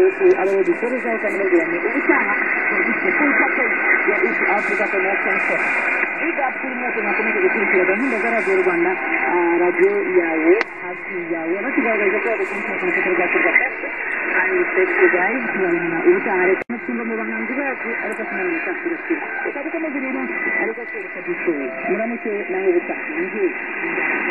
abo dusoreza kandi bagiranye ubutaha dufite full package ya East Africa Connection Show. Big up to you tunakomeza gukurikira gahunda za Radio Rwanda, radio yawe hafi yawe, batugaragaje ko bagukurikira ku mutwe wa Facebook kandi Facebook guys tubona ubutaha reka nsumba mu bahanzi bacu ariko tunamenyesha kurusha reka dukomeze rero ariko twese dushoboye muramuke nawe ubutaha.